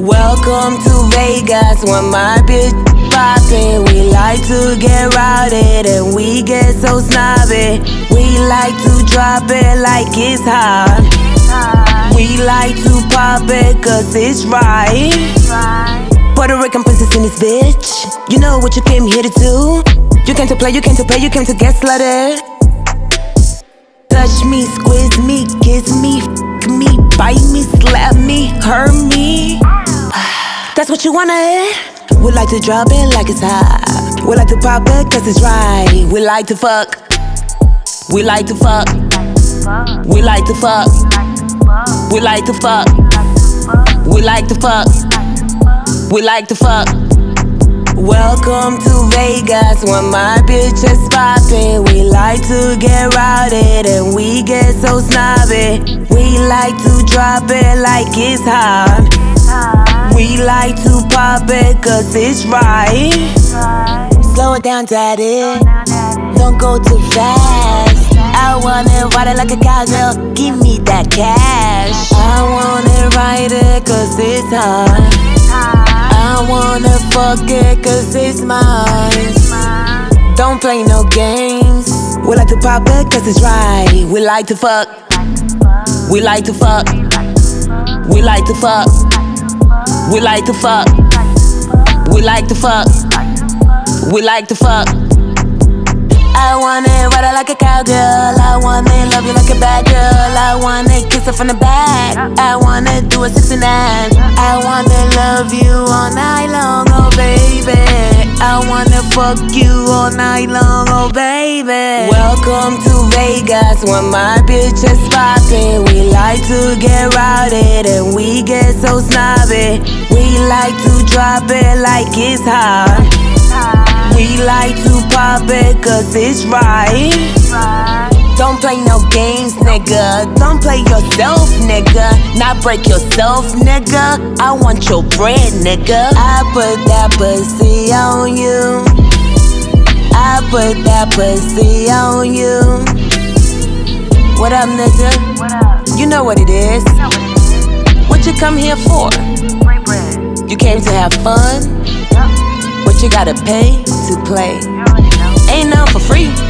Welcome to Vegas, when my bitch poppin'. We like to get routed and we get so snobby. We like to drop it like it's hot. We like to pop it cause it's right. Puerto Rican princess in this bitch. You know what you came here to do. You came to play, you came to pay, you came to get slutted. Touch me, squeeze me, kiss me, f me, bite me, slap me, hurt me. That's what you wanna hear? We like to drop it like it's hot. We like to pop it cause it's right. We like to fuck. We like to fuck. We like to fuck. We like to fuck. We like to fuck. We like to fuck. Welcome to Vegas, when my bitch is poppin'. We like to get routed and we get so snobby. We like to drop it like it's hot. We like to pop it cause it's right. Slow it down, daddy. Don't go too fast. I wanna ride it like a cowgirl. Give me that cash. I wanna ride it cause it's hot. I wanna fuck it cause it's mine. Don't play no games. We like to pop it cause it's right. We like to fuck. We like to fuck. We like to fuck. We like to fuck. We like to fuck. We like to fuck. I wanna ride it like a cowgirl. I wanna love you like a bad girl. I wanna kiss her from the back. I wanna do a 69. I wanna love you all night long, oh baby. I wanna fuck you all night long, oh baby. Welcome to Vegas, when my bitch is poppin'. We like to get routed and we get so snobby. We like to drop it like it's hot. We like to pop it cause it's right. Don't play no games, nigga. Don't play yourself, nigga. Not break yourself, nigga. I want your bread, nigga. I put that pussy on you. I put that pussy on you. What up, nigga? What up? You know what it is. You know what it is. What you come here for? Break bread. You came to have fun, Yup. but you gotta pay to play. You already know. Ain't none for free.